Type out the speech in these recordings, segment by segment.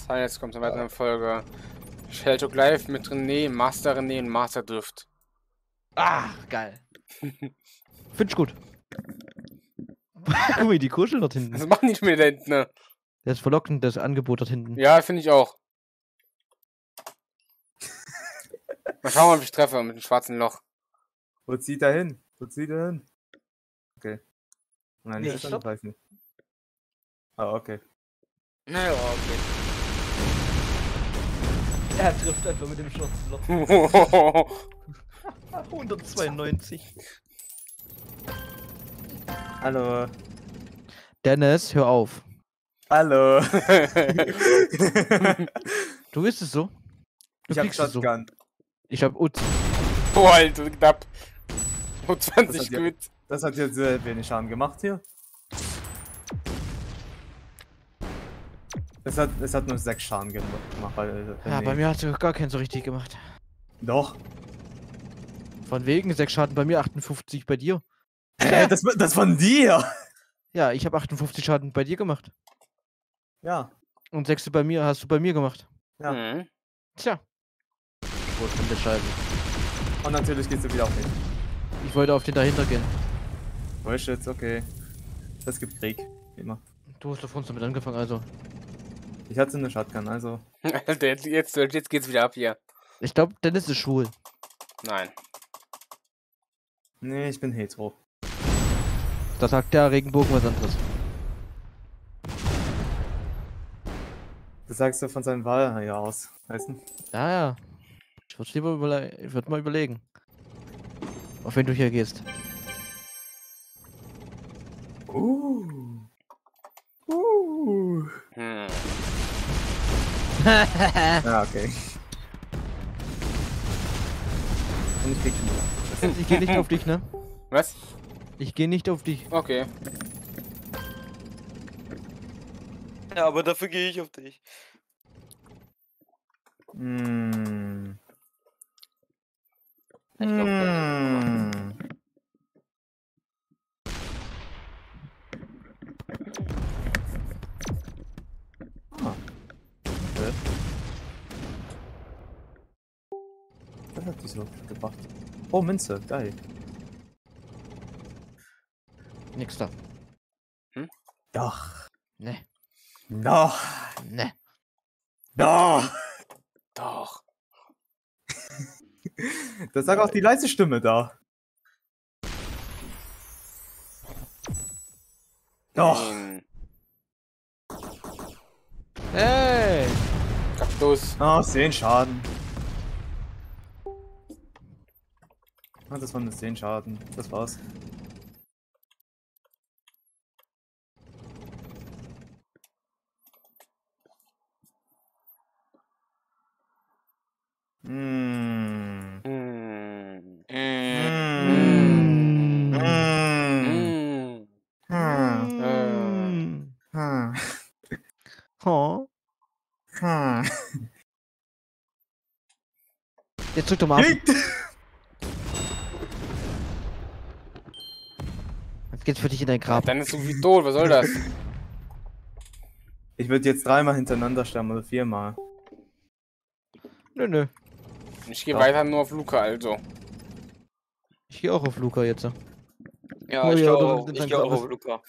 Jetzt kommt eine weitere Folge. Shelltalk Live mit René, Master René und Master Drift. Ah, geil. Find ich gut. Guck mal, die kuscheln dort hinten. Was machen die mit da hinten, ne? Das ist verlockend, das Angebot dort hinten. Ja, finde ich auch. Mal schauen, ob ich treffe mit dem schwarzen Loch. Wo zieht er hin? Wo zieht er hin? Okay. Nein, Nee, das stopp. weiß nicht. Ah, okay. Naja, okay. Er trifft einfach mit dem schwarzen Loch. 192. Hallo. Dennis, hör auf. Hallo. Du bist es so. Du Ich hab kriegst es so. Shotgun. Ich hab Uzi. Oh, Alter, knapp. Oh, Das 20 hat ja- gut. Das hat jetzt sehr wenig Schaden gemacht hier. Es hat nur 6 Schaden gemacht, weil. Ja, nee. bei mir hat es gar keinen so richtig gemacht. Doch. Von wegen 6 Schaden bei mir, 58 bei dir. Das von dir! Ja, ich habe 58 Schaden bei dir gemacht. Ja. Und 6 bei mir hast du bei mir gemacht. Ja. Mhm. Tja. Wo ist denn der Scheibe? Und natürlich gehst du wieder auf mich. Ich wollte auf den dahinter gehen. Bullshit, okay. Das gibt Krieg. Wie immer. Du hast davon damit angefangen, also. Ich hatte eine Shotgun, also. Alter, jetzt geht's wieder ab hier. Ich glaube, Dennis ist schwul. Nein. Nee, ich bin hetero. Da sagt der Regenbogen was anderes. Das sagst du von seinem Wahl hier aus. Weißt du? Ja, ja. Ich würde lieber ich würd mal überlegen. Auf wen du hier gehst. Hm. Ja, okay. Und ich krieg ihn. Ich gehe nicht auf dich, ne? Was? Ich gehe nicht auf dich. Okay. Ja, aber dafür gehe ich auf dich. Mm. Ich glaub, Mm. Ah. Okay. Das hat die so gebracht. Oh, Münze, geil. Nix da. Doch. Ne, Doch. ne. Doch. Doch. Das sagt auch die leise Stimme da. Doch. Nein. Hey! Kaktus. Ah, 10 Schaden. Ah, das waren nur 10 Schaden. Das war's. Mm. Hm. Mm. Mm. Hm. Mm. Oh. Mm. Jetzt drück doch mal ab. Jetzt geht's für dich in dein Grab. Dann ist so wie tot, was soll das? Ich würde jetzt 3-mal hintereinander sterben oder 4-mal. Nö, nö. Ich gehe Ja. weiter nur auf Luca, also. Ich gehe auch auf Luca jetzt. Ja, Oh ich ja, gehe du auch, bist ich ein geh auch Grabes. auf Luca.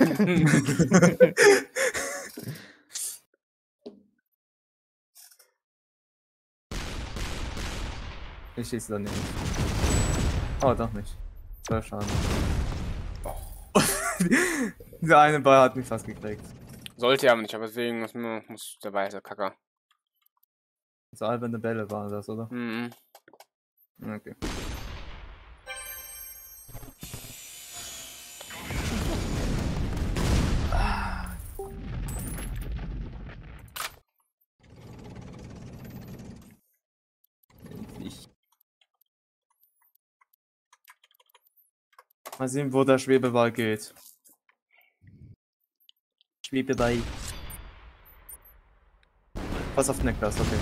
Ich schieße da nicht. Oh, doch nicht. 12 Schaden. Dieser eine Ball hat mich fast gekriegt. Sollte er aber nicht, aber deswegen muss der weiße Kacker. So alberne Bälle waren das, oder? Mhm. Okay. Ich. Mal sehen, wo der Schwebeball geht. Schwebeball. Pass auf Niklas, okay.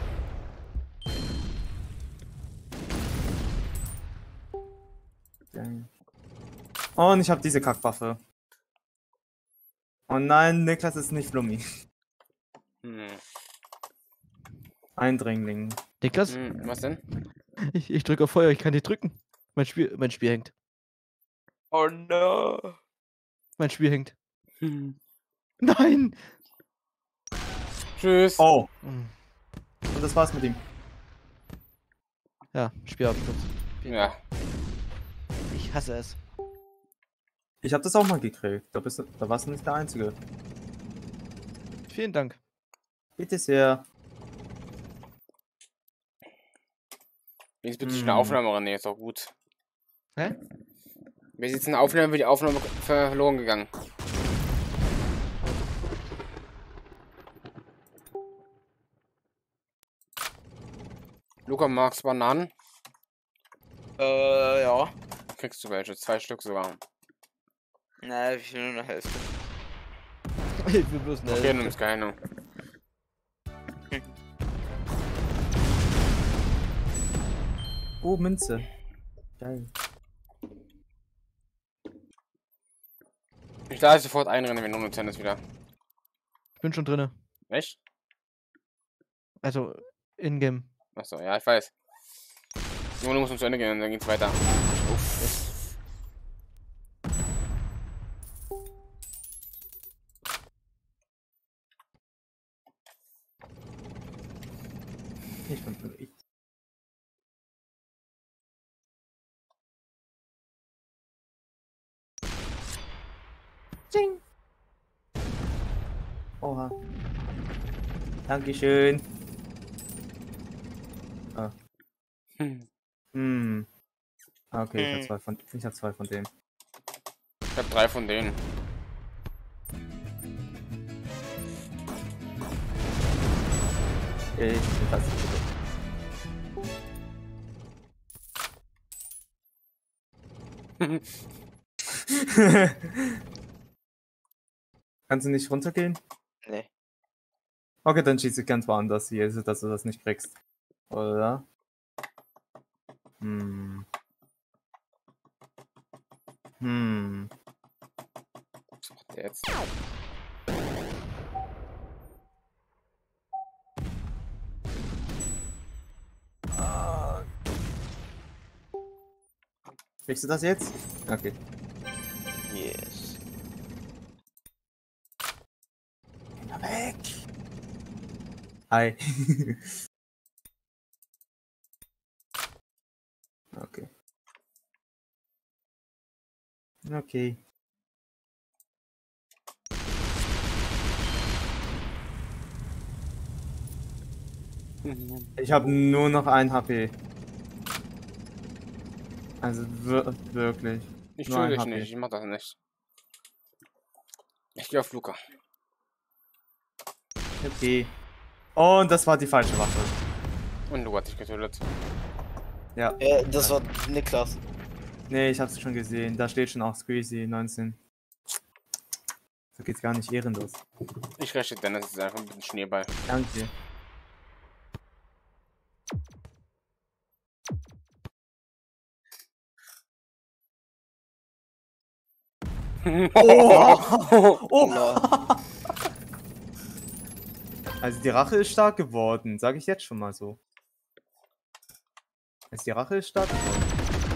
Oh, und ich habe diese Kackwaffe. Oh nein, Niklas ist nicht Flummi. Hm. Eindringling. Niklas, Was denn? ich drücke auf Feuer, ich kann nicht drücken. Mein Spiel hängt. Oh no. Mein Spiel hängt. Nein! Tschüss. Oh, Hm. und das war's mit ihm. Ja, Spielabsturz. Ja. Ich hasse es. Ich habe das auch mal gekriegt. Da warst du nicht der Einzige. Vielen Dank. Bitte sehr. Wie ist bitte eine Aufnahme, René? Ist doch gut. Hä? Wie sieht's in der Aufnahme? Wird die Aufnahme verloren gegangen? Luca, magst du Bananen? Ja. Kriegst du welche? 2 Stück sogar. Nein, ich will nur eine Hälfte. Ich will bloß eine Okay, Hälfte. nimm's keine. Oh, Münze. Geil. Ich lade sofort einrennen, wenn du Tennis wieder. Ich bin schon drinne. Echt? Also, in-game. Achso, ja, ich weiß. Nur du musst zu Ende gehen, dann geht's weiter. Uff. Ich bin verrückt. Ding. Oha. Dankeschön. Ah. Hm. Okay, ich hab zwei von denen. Ich hab 3 von denen. Ich bin fast Kannst du nicht runtergehen? Nee. Okay, dann schieße ich ganz woanders hier, dass du das nicht kriegst. Oder? Was macht der jetzt? Kriegst du das jetzt? Okay. Yes. Geh mal weg! Hi. Okay. Okay. Ich habe nur noch 1 HP. Also wirklich. Ich Nur tue ein dich HP. nicht, ich mach das nicht. Ich gehe auf Luca. Okay. Und das war die falsche Waffe. Und Luca hat dich getötet. Ja. Das war Niklas. Nee, ich hab's schon gesehen. Da steht schon auch Squeezy 19. So geht's gar nicht ehrenlos. Ich räche Dennis jetzt einfach mit dem Schneeball. Danke. Oh. Also die Rache ist stark geworden, sage ich jetzt schon mal so. Also die Rache ist stark geworden.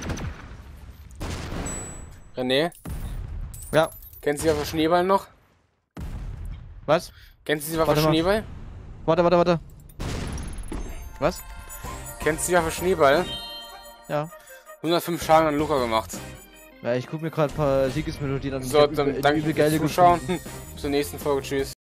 René? Ja. Kennst du die Waffe Schneeball noch? Was? Kennst du die Waffe Warte mal. Schneeball? Warte. Was? Kennst du die Waffe Schneeball? Ja. 105 Schaden an Luca gemacht. Ja, ich guck mir gerade ein paar Siegesmelodien an. So, dann danke übel fürs geile Zuschauen. gefunden. Bis zur nächsten Folge. Tschüss.